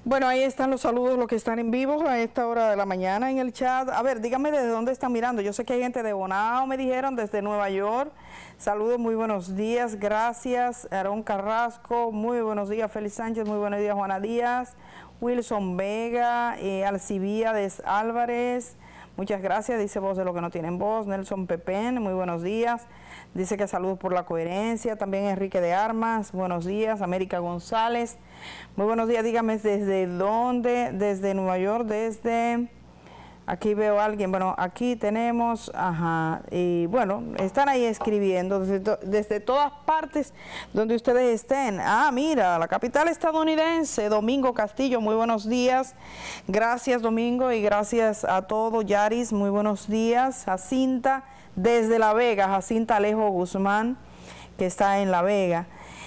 Bueno, ahí están los saludos, los que están en vivo a esta hora de la mañana en el chat. A ver, díganme desde dónde están mirando. Yo sé que hay gente de Bonao, me dijeron, desde Nueva York. Saludos, muy buenos días, gracias. Aarón Carrasco, muy buenos días. Félix Sánchez, muy buenos días. Juana Díaz, Wilson Vega, Alcibíades Álvarez. Muchas gracias, dice Voz de lo que no tienen voz. Nelson Pepén, muy buenos días. Dice que saludos por la coherencia. También Enrique de Armas, buenos días. América González, muy buenos días. Dígame desde dónde, desde Nueva York, desde... Aquí veo a alguien, bueno, aquí tenemos, y bueno, están ahí escribiendo desde todas partes donde ustedes estén. Ah, mira, la capital estadounidense, Domingo Castillo, muy buenos días. Gracias, Domingo, y gracias a todo. Yaris, muy buenos días. Jacinta, desde La Vega, Jacinta Alejo Guzmán, que está en La Vega.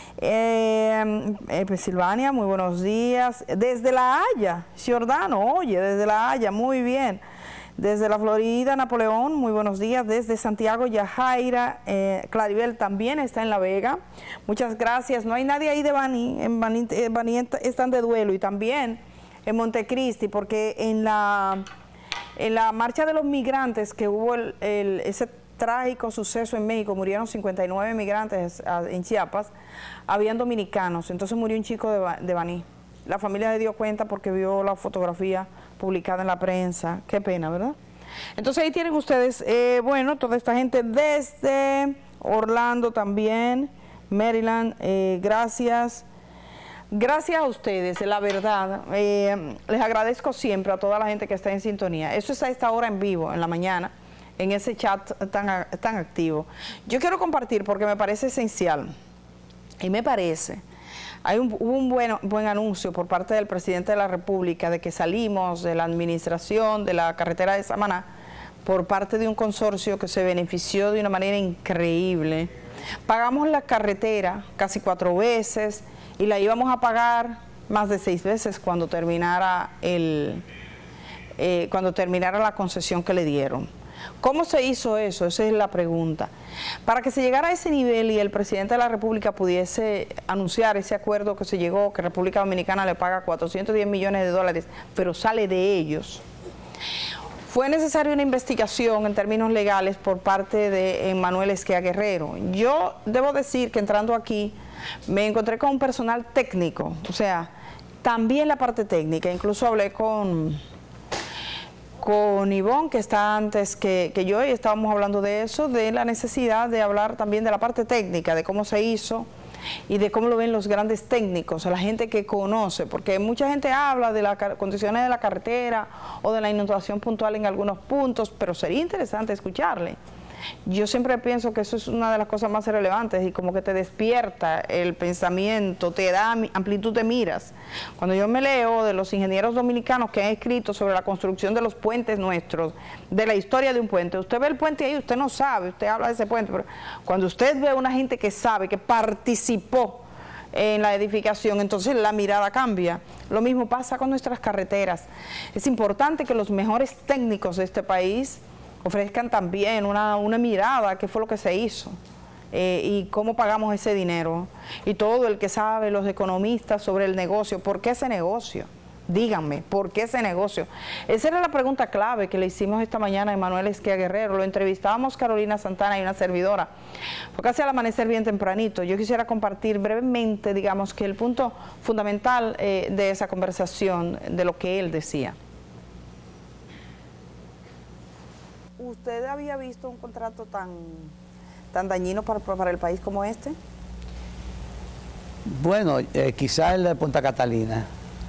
Silvania, muy buenos días. Desde La Haya, Giordano, oye, desde La Haya, muy bien. Desde la Florida, Napoleón, muy buenos días. Desde Santiago, Yajaira, Claribel también está en La Vega. Muchas gracias. No hay nadie ahí de Baní, en Baní están de duelo, y también en Montecristi, porque en la marcha de los migrantes que hubo ese trágico suceso en México, murieron 59 migrantes en Chiapas, habían dominicanos, entonces murió un chico de Baní. La familia se dio cuenta porque vio la fotografía publicada en la prensa. Qué pena, ¿verdad? Entonces ahí tienen ustedes, bueno, toda esta gente desde Orlando también, Maryland, gracias. Gracias a ustedes, la verdad, les agradezco siempre a toda la gente que está en sintonía. Eso es a esta hora en vivo, en la mañana, en ese chat tan activo. Yo quiero compartir porque me parece esencial, y me parece... Hubo un buen anuncio por parte del presidente de la República de que salimos de la administración de la carretera de Samaná por parte de un consorcio que se benefició de una manera increíble. Pagamos la carretera casi 4 veces y la íbamos a pagar más de 6 veces cuando terminara la concesión que le dieron. ¿Cómo se hizo eso? Esa es la pregunta. Para que se llegara a ese nivel y el presidente de la República pudiese anunciar ese acuerdo que se llegó, que República Dominicana le paga 410 millones de dólares, pero sale de ellos, fue necesaria una investigación en términos legales por parte de Emmanuel Esquea Guerrero. Yo debo decir que entrando aquí me encontré con un personal técnico, o sea, también la parte técnica, incluso hablé con Ivonne, que está antes que yo, y estábamos hablando de eso, de la necesidad de hablar también de la parte técnica, de cómo se hizo y de cómo lo ven los grandes técnicos, la gente que conoce, porque mucha gente habla de las condiciones de la carretera o de la inundación puntual en algunos puntos, pero sería interesante escucharle. Yo siempre pienso que eso es una de las cosas más relevantes y como que te despierta el pensamiento, te da amplitud de miras. Cuando yo me leo de los ingenieros dominicanos que han escrito sobre la construcción de los puentes nuestros, de la historia de un puente, usted ve el puente ahí, usted no sabe, usted habla de ese puente, pero cuando usted ve a una gente que sabe, que participó en la edificación, entonces la mirada cambia. Lo mismo pasa con nuestras carreteras. Es importante que los mejores técnicos de este país ofrezcan también una mirada, qué fue lo que se hizo y cómo pagamos ese dinero. Y todo el que sabe, los economistas sobre el negocio, ¿por qué ese negocio? Díganme, ¿por qué ese negocio? Esa era la pregunta clave que le hicimos esta mañana a Emmanuel Esquea Guerrero. Lo entrevistábamos Carolina Santana y una servidora. Fue casi al amanecer bien tempranito. Yo quisiera compartir brevemente, digamos, que el punto fundamental de esa conversación, de lo que él decía. ¿Usted había visto un contrato tan dañino para el país como este? Bueno, quizás el de Punta Catalina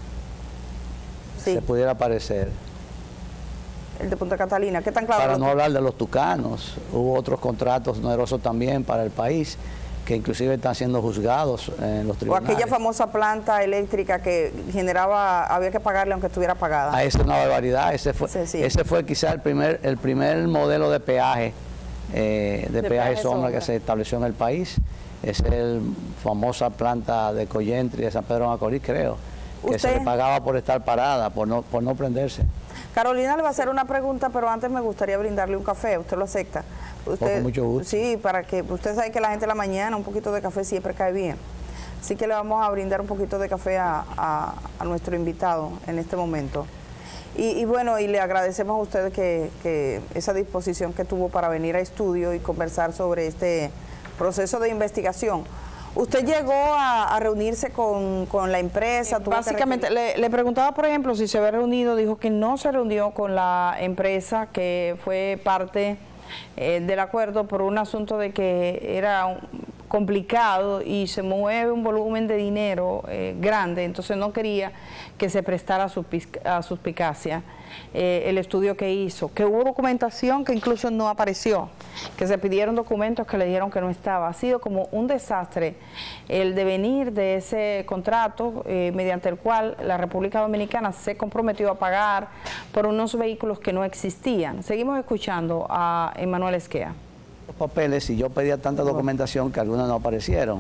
se pudiera parecer. El de Punta Catalina, ¿qué tan claro? Para no hablar de los tucanos, hubo otros contratos onerosos también para el país, que inclusive están siendo juzgados en los tribunales. O aquella famosa planta eléctrica que generaba, había que pagarle aunque estuviera pagada. Esa es una barbaridad. Ese fue quizás el primer modelo de peaje, peaje sombra que se estableció en el país. Esa es la famosa planta de Collentry de San Pedro de Macorís, creo, que se le pagaba por estar parada, por no prenderse. Carolina le va a hacer una pregunta, pero antes me gustaría brindarle un café. ¿Usted lo acepta? Usted, con mucho gusto. Sí, para que usted sabe que la gente de la mañana un poquito de café siempre cae bien. Así que le vamos a brindar un poquito de café a nuestro invitado en este momento. Y bueno, y le agradecemos a usted que esa disposición que tuvo para venir a estudio y conversar sobre este proceso de investigación. ¿Usted llegó a reunirse con la empresa? Básicamente, le preguntaba, por ejemplo, si se había reunido, dijo que no se reunió con la empresa, que fue parte del acuerdo por un asunto de que era complicado y se mueve un volumen de dinero grande, entonces no quería que se prestara a suspicacia el estudio que hizo, que hubo documentación que incluso no apareció, que se pidieron documentos que le dijeron que no estaba. Ha sido como un desastre el devenir de ese contrato mediante el cual la República Dominicana se comprometió a pagar por unos vehículos que no existían. Seguimos escuchando a Emanuel Esquea. Los papeles, y yo pedía tanta documentación que algunas no aparecieron.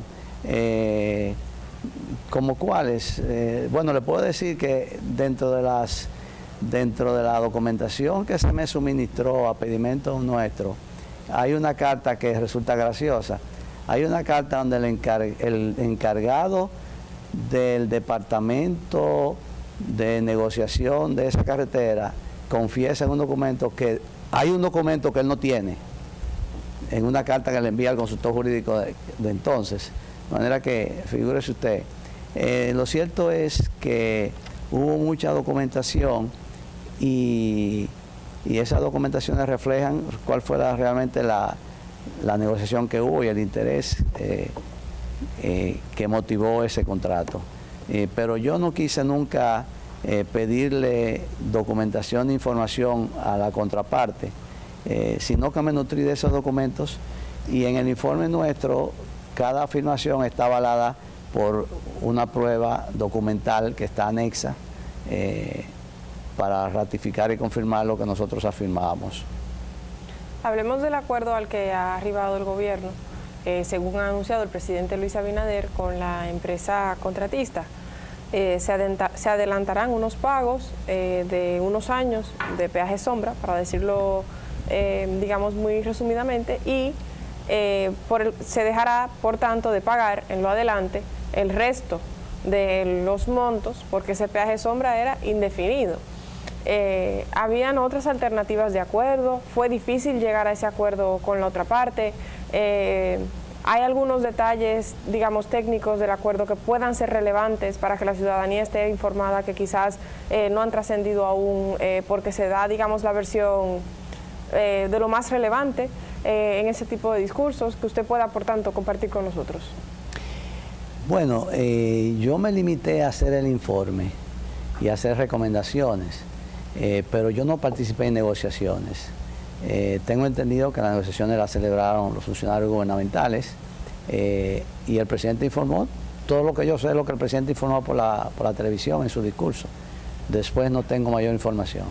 ¿Como cuáles? Bueno, le puedo decir que dentro de la documentación que se me suministró a pedimento nuestro, hay una carta que resulta graciosa. Hay una carta donde el encargado del departamento de negociación de esa carretera confiesa en un documento que hay un documento que él no tiene, en una carta que le envía al consultor jurídico de entonces. De manera que, figúrese usted, lo cierto es que hubo mucha documentación y esas documentaciones reflejan cuál fue realmente la negociación que hubo y el interés que motivó ese contrato. Pero yo no quise nunca pedirle documentación e información a la contraparte, sino que me nutrí de esos documentos, y en el informe nuestro cada afirmación está avalada por una prueba documental que está anexa para ratificar y confirmar lo que nosotros afirmábamos. Hablemos del acuerdo al que ha arribado el gobierno, según ha anunciado el presidente Luis Abinader, con la empresa contratista. Se adelantarán unos pagos de unos años de peaje sombra, para decirlo digamos muy resumidamente, y se dejará por tanto de pagar en lo adelante el resto de los montos, porque ese peaje sombra era indefinido. Habían otras alternativas de acuerdo, fue difícil llegar a ese acuerdo con la otra parte. Hay algunos detalles, digamos, técnicos del acuerdo que puedan ser relevantes para que la ciudadanía esté informada, que quizás no han trascendido aún, porque se da, digamos, la versión de lo más relevante en ese tipo de discursos, que usted pueda, por tanto, compartir con nosotros. Bueno, yo me limité a hacer el informe y a hacer recomendaciones, pero yo no participé en negociaciones. Tengo entendido que las negociaciones las celebraron los funcionarios gubernamentales, y el presidente informó todo lo que yo sé, lo que el presidente informó por la televisión en su discurso. Después no tengo mayor información.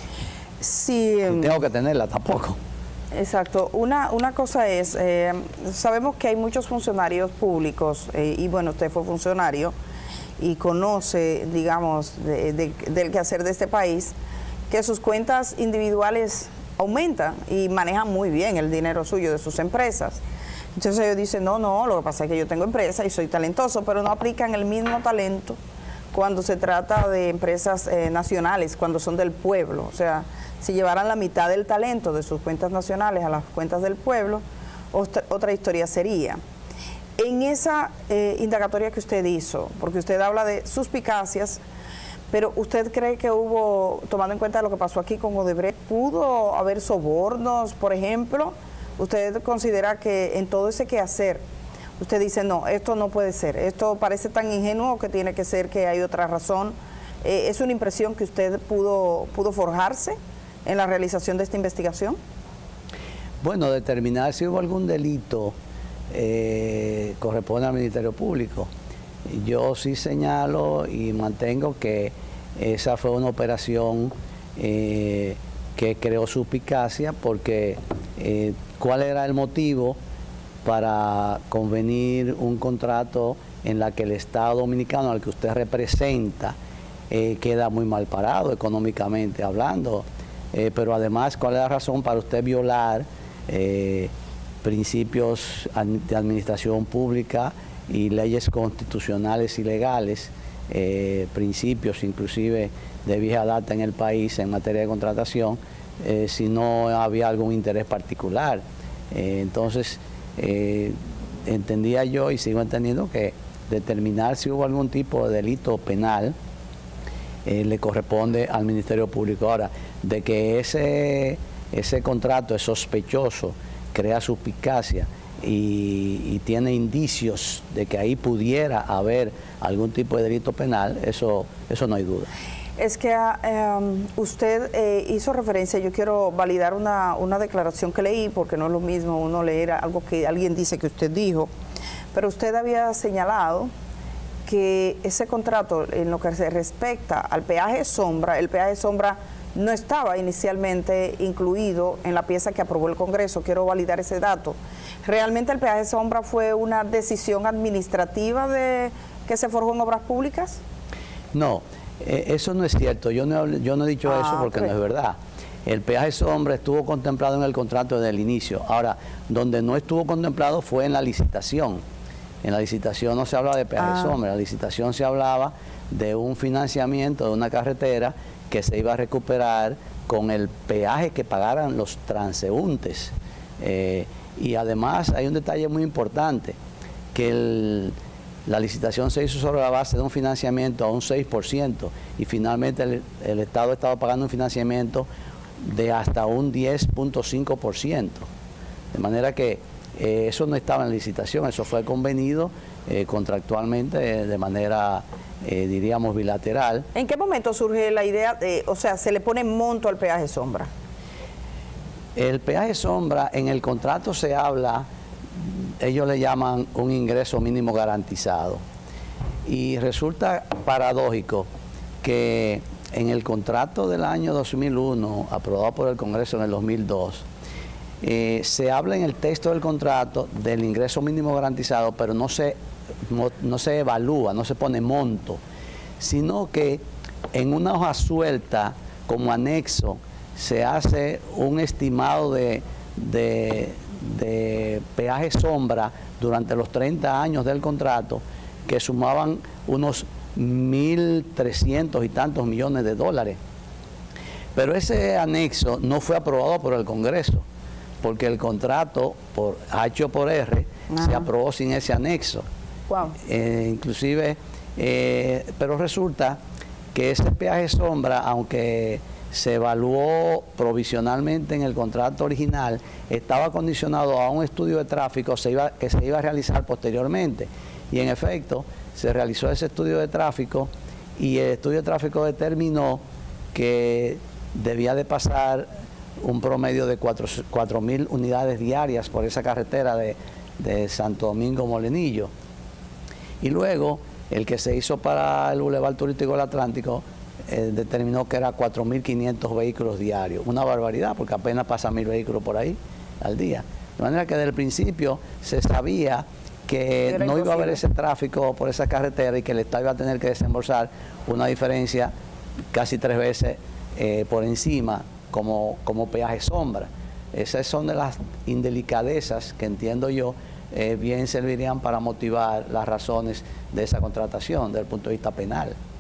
Sí, y tengo que tenerla tampoco. Exacto. Una cosa es, sabemos que hay muchos funcionarios públicos, y bueno, usted fue funcionario y conoce, digamos, del quehacer de este país, que sus cuentas individuales aumentan y manejan muy bien el dinero suyo de sus empresas. Entonces ellos dicen, no, lo que pasa es que yo tengo empresa y soy talentoso, pero no aplican el mismo talento cuando se trata de empresas nacionales, cuando son del pueblo. O sea, si llevaran la mitad del talento de sus cuentas nacionales a las cuentas del pueblo, otra historia sería. En esa indagatoria que usted hizo, porque usted habla de suspicacias, pero ¿usted cree que hubo, tomando en cuenta lo que pasó aquí con Odebrecht, pudo haber sobornos, por ejemplo? ¿Usted considera que en todo ese quehacer, usted dice, no, esto no puede ser, esto parece tan ingenuo que tiene que ser que hay otra razón? ¿Es una impresión que usted pudo forjarse en la realización de esta investigación? Bueno, determinar si hubo algún delito corresponde al Ministerio Público. Yo sí señalo y mantengo que esa fue una operación que creó suspicacia, porque ¿cuál era el motivo para convenir un contrato en la que el Estado Dominicano al que usted representa queda muy mal parado económicamente hablando? Pero además, ¿cuál es la razón para usted violar principios de administración pública y leyes constitucionales y legales, principios inclusive de vieja data en el país en materia de contratación, si no había algún interés particular. Entonces, entendía yo y sigo entendiendo que determinar si hubo algún tipo de delito penal le corresponde al Ministerio Público. Ahora, de que ese contrato es sospechoso, crea suspicacia y tiene indicios de que ahí pudiera haber algún tipo de delito penal, eso no hay duda. Es que usted hizo referencia, yo quiero validar una declaración que leí, porque no es lo mismo uno leer algo que alguien dice que usted dijo, pero usted había señalado que ese contrato, en lo que se respecta al peaje sombra, el peaje sombra no estaba inicialmente incluido en la pieza que aprobó el Congreso. Quiero validar ese dato. ¿Realmente el peaje sombra fue una decisión administrativa que se forjó en Obras Públicas? No, eso no es cierto. Yo no he dicho eso porque no es verdad. El peaje sombra estuvo contemplado en el contrato desde el inicio. Ahora, donde no estuvo contemplado fue en la licitación. En la licitación no se hablaba de peaje sombra, en la licitación se hablaba de un financiamiento de una carretera que se iba a recuperar con el peaje que pagaran los transeúntes. Y además hay un detalle muy importante, que la licitación se hizo sobre la base de un financiamiento a un 6% y finalmente el Estado estaba pagando un financiamiento de hasta un 10.5%. De manera que eso no estaba en la licitación, eso fue convenido contractualmente de manera, diríamos, bilateral. ¿En qué momento surge la idea o sea, se le pone monto al peaje sombra? El peaje sombra, en el contrato se habla, ellos le llaman un ingreso mínimo garantizado. Y resulta paradójico que en el contrato del año 2001, aprobado por el Congreso en el 2002, se habla en el texto del contrato del ingreso mínimo garantizado, pero no se evalúa, no se pone monto, sino que en una hoja suelta como anexo se hace un estimado de peaje sombra durante los 30 años del contrato, que sumaban unos 1.300 y tantos millones de dólares. Pero ese anexo no fue aprobado por el Congreso, porque el contrato por H o por R se aprobó sin ese anexo. Wow. Inclusive, pero resulta que ese peaje sombra, aunque se evaluó provisionalmente en el contrato original, estaba condicionado a un estudio de tráfico que se iba a realizar posteriormente. Y en efecto, se realizó ese estudio de tráfico y el estudio de tráfico determinó que debía de pasar un promedio de 4.000 unidades diarias por esa carretera de Santo Domingo Molenillo. Y luego, el que se hizo para el Boulevard Turístico del Atlántico determinó que era 4.500 vehículos diarios. Una barbaridad, porque apenas pasan 1.000 vehículos por ahí al día. De manera que desde el principio se sabía que no iba a haber ese tráfico por esa carretera y que el Estado iba a tener que desembolsar una diferencia casi 3 veces por encima como peaje sombra. Esas son de las indelicadezas que entiendo yo bien servirían para motivar las razones de esa contratación desde el punto de vista penal.